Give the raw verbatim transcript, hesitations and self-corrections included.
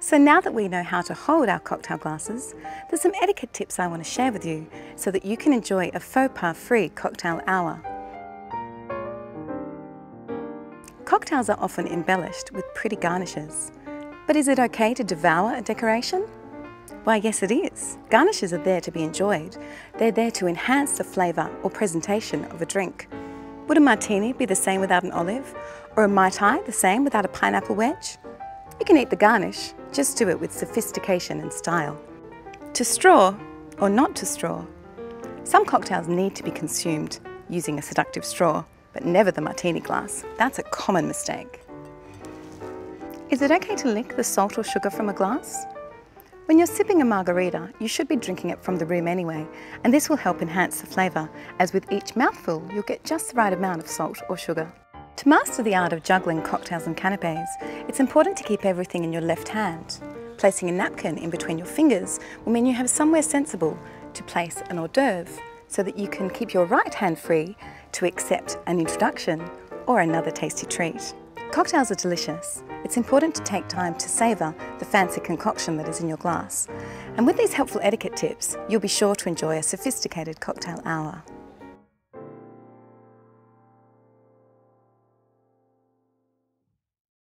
So now that we know how to hold our cocktail glasses, there's some etiquette tips I want to share with you so that you can enjoy a faux pas-free cocktail hour. Cocktails are often embellished with pretty garnishes. But is it okay to devour a decoration? Why, yes it is. Garnishes are there to be enjoyed. They're there to enhance the flavour or presentation of a drink. Would a martini be the same without an olive? Or a Mai Tai the same without a pineapple wedge? You can eat the garnish, just do it with sophistication and style. To straw or not to straw? Some cocktails need to be consumed using a seductive straw, but never the martini glass. That's a common mistake. Is it okay to lick the salt or sugar from a glass? When you're sipping a margarita, you should be drinking it from the rim anyway, and this will help enhance the flavour, as with each mouthful you'll get just the right amount of salt or sugar. To master the art of juggling cocktails and canapés, it's important to keep everything in your left hand. Placing a napkin in between your fingers will mean you have somewhere sensible to place an hors d'oeuvre, so that you can keep your right hand free to accept an introduction or another tasty treat. Cocktails are delicious. It's important to take time to savour the fancy concoction that is in your glass. And with these helpful etiquette tips, you'll be sure to enjoy a sophisticated cocktail hour.